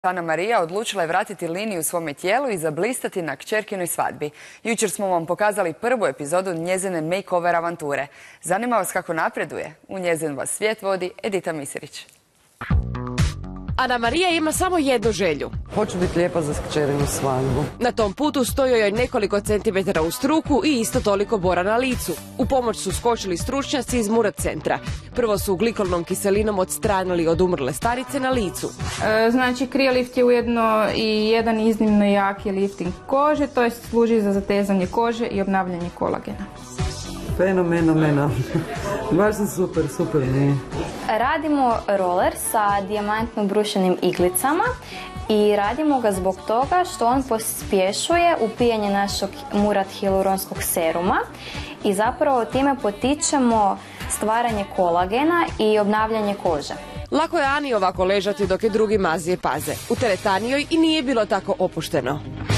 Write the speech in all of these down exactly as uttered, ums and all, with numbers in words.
Ana Marija odlučila je vratiti liniju svome tijelu i zablistati na kćerkinoj svadbi. Jučer smo vam pokazali prvu epizodu njezine makeover avanture. Zanima vas kako napreduje? U njezin vas svijet vodi Edita Misirić. Ana Marija ima samo jednu želju. Hoću biti lijepa za kćerinu svadbu. Na tom putu stoji joj nekoliko centimetara u struku i isto toliko bora na licu. U pomoć su skočili stručnjaci iz Murat centra. Prvo su glikolnom kiselinom odstranili od umrle starice na licu. E, znači, Cryolift je ujedno i jedan iznimno jaki lifting kože, to je služi za zatezanje kože i obnavljanje kolagena. Fenomenalno. Baš sam super, super mi. Radimo roller sa dijamantno brušenim iglicama i radimo ga zbog toga što on pospješuje upijanje našeg Murat hialuronskog seruma i zapravo time potičemo stvaranje kolagena i obnavljanje kože. Lako je Ani ovako ležati dok je drugi mazije paze. U teretani joj i nije bilo tako opušteno.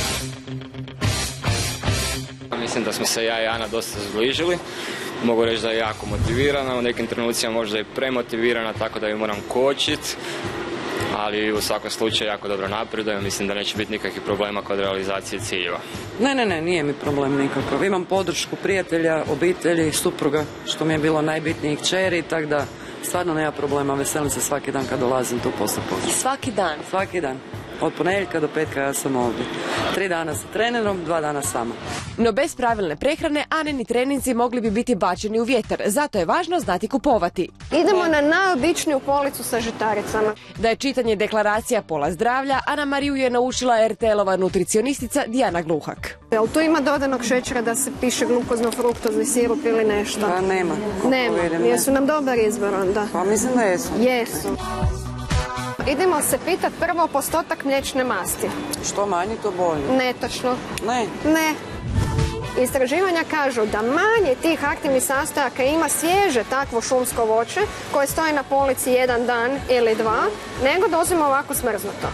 Mislim da smo se ja i Ana dosta zbližili. Mogu reći da je jako motivirana, u nekim trenucima možda i premotivirana, tako da ju moram kočiti. Ali u svakom slučaju jako dobro napredujem, mislim da neće biti nikakvih problema kod realizacije ciljeva. Ne, ne, ne, nije mi problem nikakav. Imam podršku prijatelja, obitelji, supruga, što mi je bilo najbitnije, kćeri, tako da stvarno nema problema, veselim se svaki dan kad dolazim tu posle posla. Svaki dan? Svaki dan. Od ponedjeljka do petka ja sam ovdje. Tri dana sa trenerom, dva dana sama. No bez pravilne prehrane Anini treninzi mogli bi biti bačeni u vjetar, zato je važno znati kupovati. Idemo na najobičniju policu sa žitaricama. Da je čitanje deklaracija pola zdravlja, Ana Mariju je naučila er te elova nutricionistica Dijana Gluhak. Jel tu ima dodanog šećera da se piše glukozno-fruktozni sirup ili nešto? Pa nema. Nema, jesu nam dobar izbor onda? Pa mislim da jesu. Jesu. Idemo se pitati prvo postotak mliječne masti. Što manji, to bolje. Netočno. Ne. Ne. Istraživanja kažu da manje tih aktivnih sastojaka ima svježe takvo šumsko voće koje stoji na polici jedan dan ili dva, nego da uzmemo ovako smrznuto.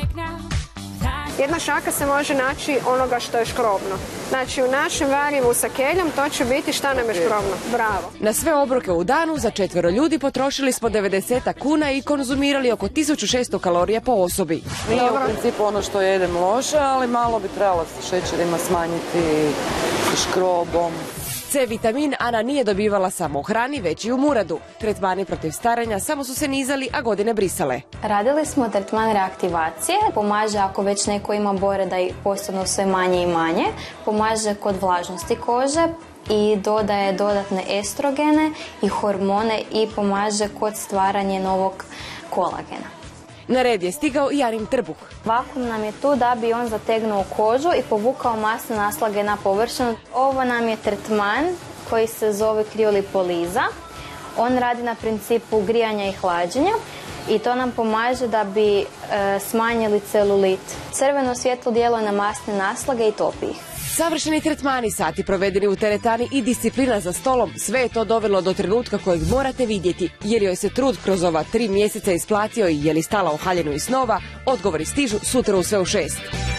Jedna šaka se može naći onoga što je škrobno. Znači u našem varijevu sa keljom to će biti šta nam je škrobno. Bravo. Na sve obroke u danu za četvero ljudi potrošili smo devedeset kuna i konzumirali oko tisuću šesto kalorija po osobi. Nije u principu ono što jedem loše, ali malo bi trebalo sa šećerima smanjiti, škrobom. C vitamin Ana nije dobivala samo u hrani, već i u Muradu. Tretmani protiv staranja samo su se nizali, a godine brisale. Radili smo tretman reaktivacije, pomaže ako već neko ima bore da ih postanu sve manje i manje, pomaže kod vlažnosti kože i dodaje dodatne estrogene i hormone i pomaže kod stvaranja novog kolagena. Na red je stigao i Anin trbuh. Vakuum nam je tu da bi on zategnuo kožu i povukao masne naslage na površinu. Ovo nam je tretman koji se zove kriolipoliza. On radi na principu grijanja i hlađenja i to nam pomaže da bi e, smanjili celulit. Crveno svjetlo djeluje na masne naslage i topi ih. Savršeni tretmani, sati provedeni u teretani i disciplina za stolom, sve je to dovelo do trenutka kojeg morate vidjeti. Je li joj se trud kroz ova tri mjeseca isplatio i je li stala u haljinu i snova? Odgovori stižu sutra u sve u šest.